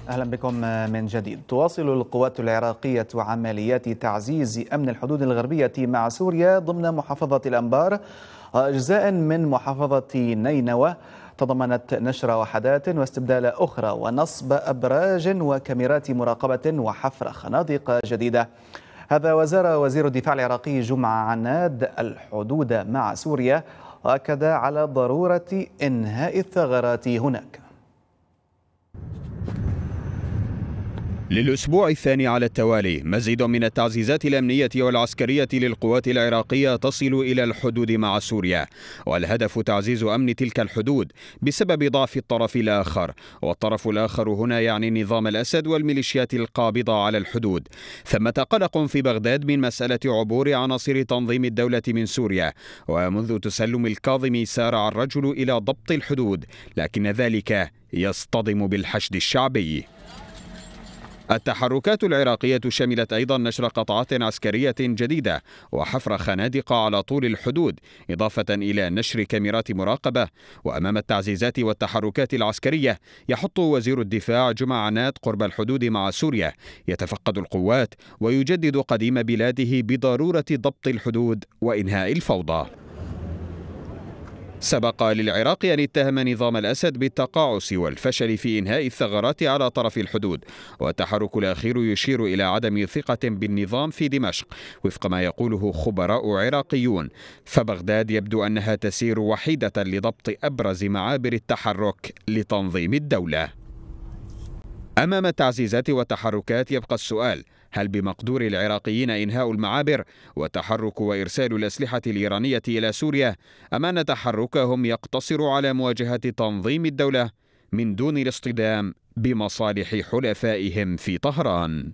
أهلا بكم من جديد. تواصل القوات العراقية عمليات تعزيز أمن الحدود الغربية مع سوريا ضمن محافظة الأنبار وأجزاء من محافظة نينوى، تضمنت نشر وحدات واستبدال أخرى ونصب أبراج وكاميرات مراقبة وحفر خنادق جديدة. هذا وزير الدفاع العراقي جمعة عناد الحدود مع سوريا، وأكد على ضرورة إنهاء الثغرات هناك. للأسبوع الثاني على التوالي مزيد من التعزيزات الأمنية والعسكرية للقوات العراقية تصل إلى الحدود مع سوريا، والهدف تعزيز أمن تلك الحدود بسبب ضعف الطرف الآخر، والطرف الآخر هنا يعني نظام الأسد والميليشيات القابضة على الحدود. ثمة قلق في بغداد من مسألة عبور عناصر تنظيم الدولة من سوريا، ومنذ تسلم الكاظمي سارع الرجل إلى ضبط الحدود، لكن ذلك يصطدم بالحشد الشعبي. التحركات العراقية شملت أيضا نشر قطعات عسكرية جديدة وحفر خنادق على طول الحدود، إضافة إلى نشر كاميرات مراقبة. وأمام التعزيزات والتحركات العسكرية يحط وزير الدفاع جمعة عناد قرب الحدود مع سوريا يتفقد القوات ويجدد قديم بلاده بضرورة ضبط الحدود وإنهاء الفوضى. سبق للعراق أن اتهم نظام الأسد بالتقاعس والفشل في إنهاء الثغرات على طرف الحدود، والتحرك الأخير يشير إلى عدم ثقة بالنظام في دمشق وفق ما يقوله خبراء عراقيون، فبغداد يبدو أنها تسير وحيدة لضبط أبرز معابر التحرك لتنظيم الدولة. أمام التعزيزات والتحركات يبقى السؤال: هل بمقدور العراقيين إنهاء المعابر والتحرك وإرسال الأسلحة الإيرانية إلى سوريا، أم أن تحركهم يقتصر على مواجهة تنظيم الدولة من دون الاصطدام بمصالح حلفائهم في طهران؟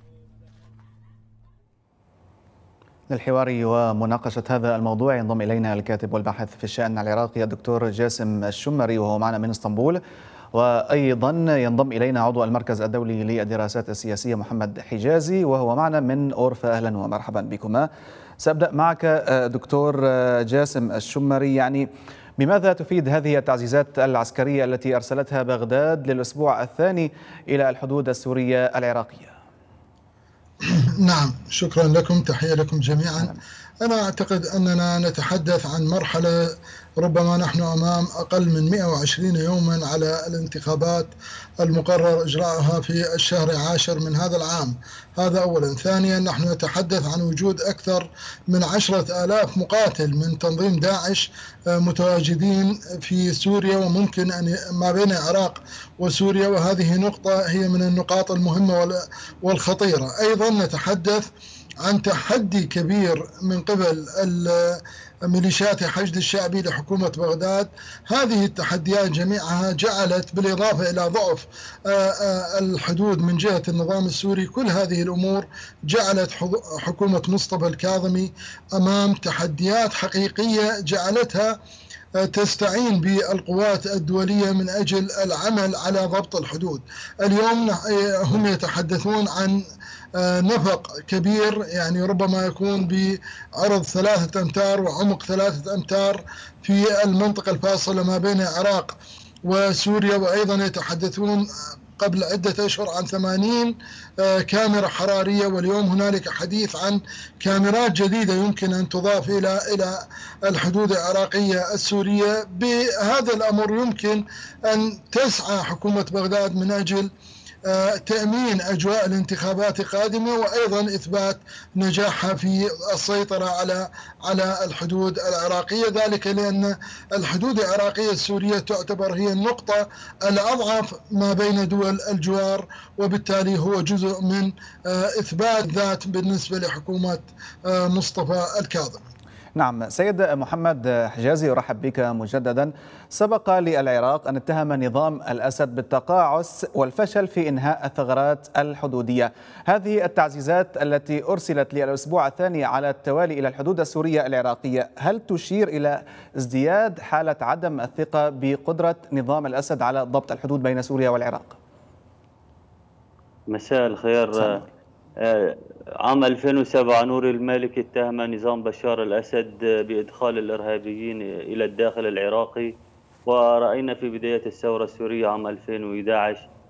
للحوار ومناقشة هذا الموضوع ينضم إلينا الكاتب والباحث في الشأن العراقي الدكتور جاسم الشمري وهو معنا من اسطنبول، وأيضا ينضم إلينا عضو المركز الدولي للدراسات السياسية محمد حجازي وهو معنا من أورفا. أهلا ومرحبا بكما. سأبدأ معك دكتور جاسم الشمري، يعني بماذا تفيد هذه التعزيزات العسكرية التي أرسلتها بغداد للأسبوع الثاني إلى الحدود السورية العراقية؟ نعم، شكرا لكم، تحية لكم جميعا. أنا أعتقد أننا نتحدث عن مرحلة ربما نحن أمام أقل من 120 يوما على الانتخابات المقرر إجراءها في الشهر 10 من هذا العام. هذا أولا. ثانيا، نحن نتحدث عن وجود أكثر من 10,000 مقاتل من تنظيم داعش متواجدين في سوريا وممكن أن ما بين العراق وسوريا، وهذه نقطة هي من النقاط المهمة والخطيرة. أيضا نتحدث عن تحدي كبير من قبل ميليشيات الحشد الشعبي لحكومة بغداد. هذه التحديات جميعها جعلت، بالإضافة إلى ضعف الحدود من جهة النظام السوري، كل هذه الأمور جعلت حكومة مصطفى الكاظمي أمام تحديات حقيقية جعلتها تستعين بالقوات الدولية من أجل العمل على ضبط الحدود. اليوم هم يتحدثون عن نفق كبير، يعني ربما يكون بعرض 3 أمتار وعمق 3 أمتار في المنطقة الفاصلة ما بين العراق وسوريا. وأيضا يتحدثون قبل عدة أشهر عن 80 كاميرا حرارية، واليوم هنالك حديث عن كاميرات جديدة يمكن أن تضاف إلى الحدود العراقية السورية. بهذا الأمر يمكن أن تسعى حكومة بغداد من أجل تأمين أجواء الانتخابات القادمة، وأيضا إثبات نجاحها في السيطرة على الحدود العراقية، ذلك لأن الحدود العراقية السورية تعتبر هي النقطة الأضعف ما بين دول الجوار، وبالتالي هو جزء من إثبات ذات بالنسبة لحكومة مصطفى الكاظمي. نعم، سيد محمد حجازي، أرحب بك مجددا. سبق للعراق أن اتهم نظام الأسد بالتقاعس والفشل في إنهاء الثغرات الحدودية. هذه التعزيزات التي أرسلت للأسبوع الثاني على التوالي إلى الحدود السورية العراقية، هل تشير إلى ازدياد حالة عدم الثقة بقدرة نظام الأسد على ضبط الحدود بين سوريا والعراق؟ مساء الخير. عام 2007 نور المالكي اتهم نظام بشار الأسد بإدخال الإرهابيين إلى الداخل العراقي، ورأينا في بداية الثورة السورية عام 2011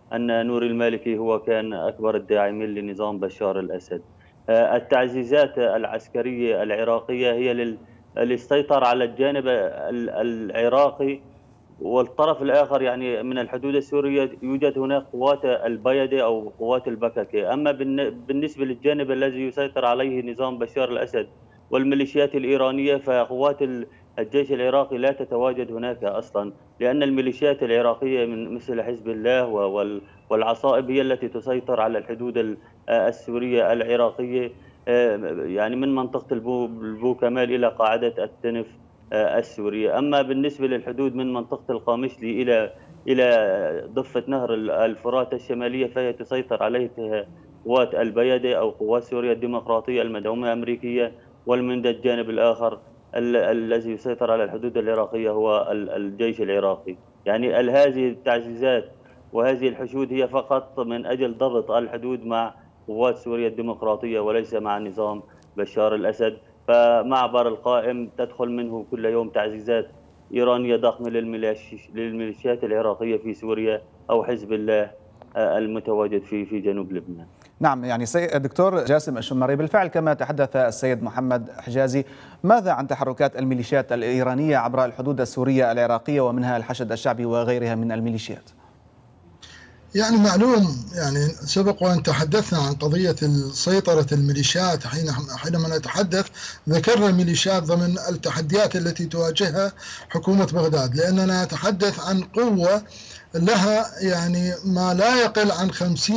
أن نور المالكي هو كان أكبر الداعمين لنظام بشار الأسد. التعزيزات العسكرية العراقية هي للسيطرة على الجانب العراقي، والطرف الآخر يعني من الحدود السورية يوجد هناك قوات البيدة أو قوات البككة. أما بالنسبة للجانب الذي يسيطر عليه نظام بشار الأسد والميليشيات الإيرانية، فقوات الجيش العراقي لا تتواجد هناك أصلا، لأن الميليشيات العراقية من مثل حزب الله والعصائب هي التي تسيطر على الحدود السورية العراقية، يعني من منطقة البو كمال إلى قاعدة التنف السورية. أما بالنسبة للحدود من منطقة القامشلي إلى ضفة نهر الفرات الشمالية، فهي تسيطر عليها قوات البيدة أو قوات سوريا الديمقراطية المدعومة أمريكية. ومن الجانب الآخر الذي يسيطر على الحدود العراقية هو الجيش العراقي. يعني هذه التعزيزات وهذه الحشود هي فقط من أجل ضبط الحدود مع قوات سوريا الديمقراطية وليس مع نظام بشار الأسد. فمعبر القائم تدخل منه كل يوم تعزيزات إيرانية ضخمة للميليشيات العراقية في سوريا أو حزب الله المتواجد في جنوب لبنان. نعم، يعني دكتور جاسم الشمري، بالفعل كما تحدث السيد محمد حجازي، ماذا عن تحركات الميليشيات الإيرانية عبر الحدود السورية العراقية ومنها الحشد الشعبي وغيرها من الميليشيات؟ يعني معلوم، يعني سبق وأن تحدثنا عن قضية سيطرة الميليشيات. حينما نتحدث ذكرنا الميليشيات ضمن التحديات التي تواجهها حكومة بغداد، لأننا نتحدث عن قوة لها يعني ما لا يقل عن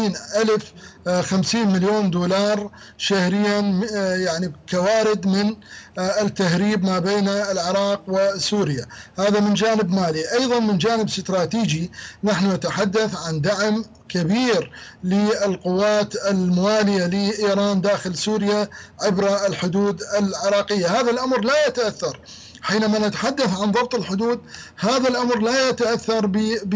50 مليون دولار شهريا، يعني كوارد من التهريب ما بين العراق وسوريا. هذا من جانب مالي. أيضا من جانب استراتيجي نحن نتحدث عن دعم كبير للقوات الموالية لإيران داخل سوريا عبر الحدود العراقية. هذا الأمر لا يتأثر حينما نتحدث عن ضبط الحدود، هذا الأمر لا يتأثر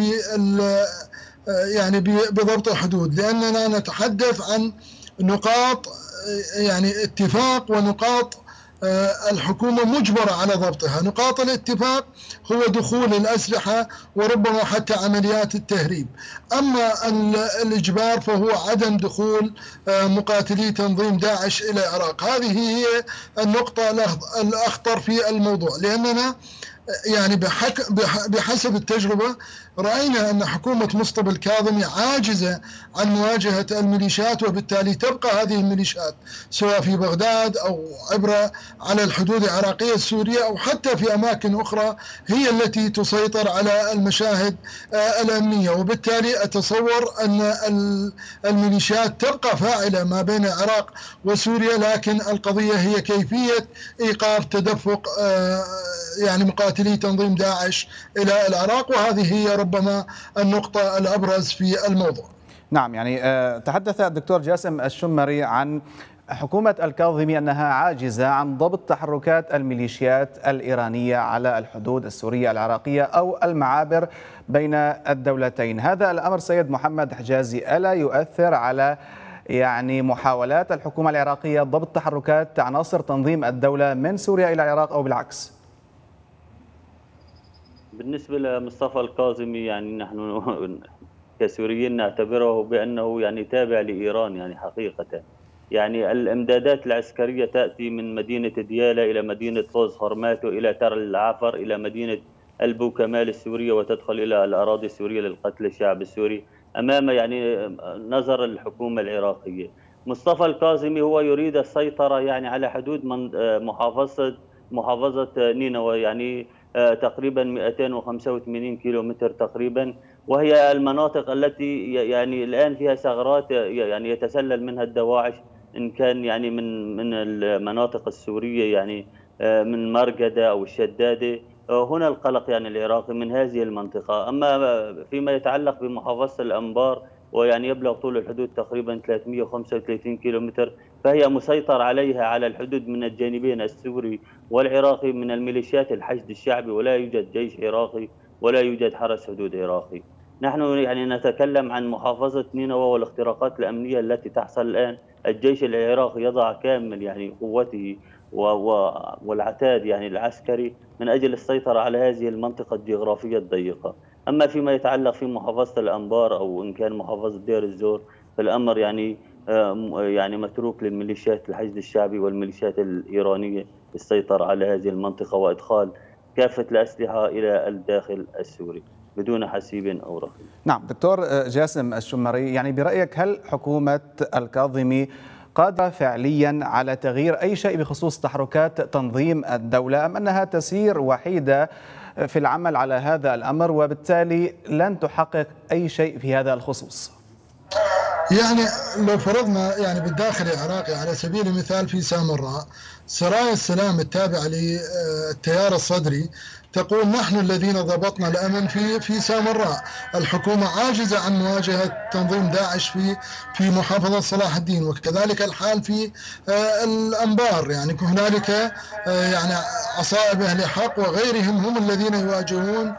يعني بضبط الحدود، لأننا نتحدث عن نقاط يعني اتفاق ونقاط الحكومة مجبرة على ضبطها. نقاط الاتفاق هو دخول الأسلحة وربما حتى عمليات التهريب. أما الإجبار فهو عدم دخول مقاتلي تنظيم داعش إلى العراق. هذه هي النقطة الأخطر في الموضوع، لأننا يعني بحسب التجربة رأينا أن حكومة مصطفى الكاظمي عاجزة عن مواجهة الميليشيات، وبالتالي تبقى هذه الميليشيات سواء في بغداد أو على الحدود العراقية السورية أو حتى في أماكن أخرى هي التي تسيطر على المشاهد الأمنية. وبالتالي أتصور أن الميليشيات تبقى فاعلة ما بين العراق وسوريا، لكن القضية هي كيفية إيقاف تدفق يعني مقاتلي تنظيم داعش إلى العراق، وهذه هي ربما النقطة الأبرز في الموضوع. نعم، يعني تحدث الدكتور جاسم الشمري عن حكومة الكاظمي أنها عاجزة عن ضبط تحركات الميليشيات الإيرانية على الحدود السورية العراقية أو المعابر بين الدولتين. هذا الأمر سيد محمد حجازي ألا يؤثر على يعني محاولات الحكومة العراقية ضبط تحركات عناصر تنظيم الدولة من سوريا إلى العراق أو بالعكس؟ بالنسبة لمصطفى الكاظمي، يعني نحن كسوريين نعتبره بأنه يعني تابع لإيران يعني حقيقة. يعني الإمدادات العسكرية تأتي من مدينة ديالى إلى مدينة فوز خرماتو إلى تل العفر إلى مدينة البو كمال السورية، وتدخل إلى الأراضي السورية للقتل الشعب السوري أمام يعني نظر الحكومة العراقية. مصطفى الكاظمي هو يريد السيطرة يعني على حدود محافظة نينوى، يعني تقريبا 285 كيلومتر تقريبا، وهي المناطق التي يعني الآن فيها ثغرات يعني يتسلل منها الدواعش، إن كان يعني من المناطق السورية يعني من مرقدة أو الشدادة. هنا القلق يعني العراقي من هذه المنطقة. أما فيما يتعلق بمحافظة الأنبار، ويعني يبلغ طول الحدود تقريبا 335 كيلومتر، فهي مسيطر عليها على الحدود من الجانبين السوري والعراقي من الميليشيات الحشد الشعبي، ولا يوجد جيش عراقي ولا يوجد حرس حدود عراقي. نحن يعني نتكلم عن محافظة نينوى والاختراقات الأمنية التي تحصل الآن. الجيش العراقي يضع كامل يعني قوته والعتاد يعني العسكري من أجل السيطرة على هذه المنطقة الجغرافية الضيقة. أما فيما يتعلق في محافظة الأنبار أو إن كان محافظة دير الزور، فالأمر يعني متروك للميليشيات الحشد الشعبي والميليشيات الإيرانية السيطرة على هذه المنطقة وإدخال كافة الأسلحة إلى الداخل السوري بدون حسيب أو رقيب. نعم دكتور جاسم الشمري، يعني برأيك هل حكومة الكاظمي قادرة فعليا على تغيير أي شيء بخصوص تحركات تنظيم الدولة، أم أنها تسير وحيدة في العمل على هذا الأمر وبالتالي لن تحقق أي شيء في هذا الخصوص؟ يعني لو فرضنا يعني بالداخل العراقي على سبيل المثال في سامراء، سرايا السلام التابعة للتيار الصدري تقول نحن الذين ضبطنا الأمن في سامراء. الحكومة عاجزة عن مواجهة تنظيم داعش في محافظة صلاح الدين، وكذلك الحال في الأنبار. يعني هنالك يعني عصائب أهل حق وغيرهم هم الذين يواجهون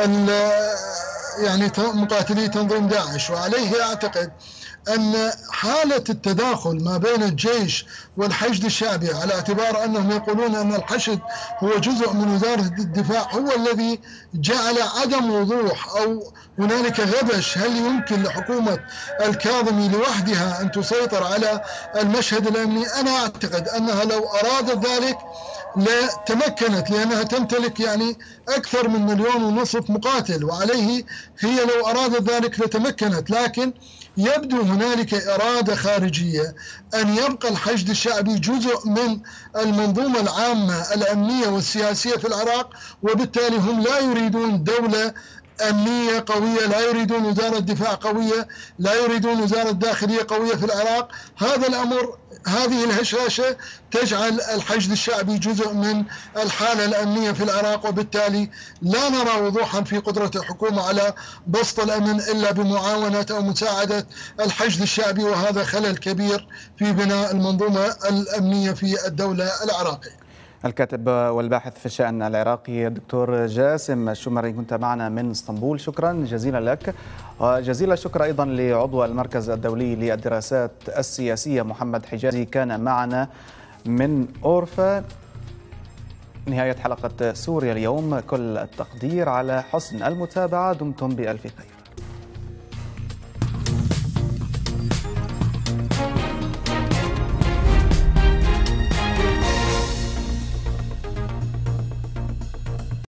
يعني مقاتلي تنظيم داعش. وعليه أعتقد أن حالة التداخل ما بين الجيش والحشد الشعبي، على اعتبار أنهم يقولون أن الحشد هو جزء من وزارة الدفاع، هو الذي جعل عدم وضوح أو هنالك غبش. هل يمكن لحكومة الكاظمي لوحدها أن تسيطر على المشهد الأمني؟ أنا أعتقد أنها لو أرادت ذلك لتمكنت، لأنها تمتلك يعني أكثر من 1.5 مليون مقاتل، وعليه هي لو أرادت ذلك لتمكنت. لكن يبدو هنالك إرادة خارجية أن يبقى الحشد الشعبي جزء من المنظومة العامة الأمنية والسياسية في العراق، وبالتالي هم لا يريدون دولة أمنية قوية، لا يريدون وزارة دفاع قوية، لا يريدون وزارة داخلية قوية في العراق. هذا الأمر، هذه الهشاشة تجعل الحشد الشعبي جزء من الحالة الأمنية في العراق، وبالتالي لا نرى وضوحا في قدرة الحكومة على بسط الأمن إلا بمعاونة أو مساعدة الحشد الشعبي، وهذا خلل كبير في بناء المنظومة الأمنية في الدولة العراقية. الكاتب والباحث في الشأن العراقي الدكتور جاسم الشمري كنت معنا من اسطنبول، شكرا جزيلا لك. وجزيل الشكر أيضا لعضو المركز الدولي للدراسات السياسية محمد حجازي كان معنا من أورفا. نهاية حلقة سوريا اليوم، كل التقدير على حسن المتابعة، دمتم بألف خير.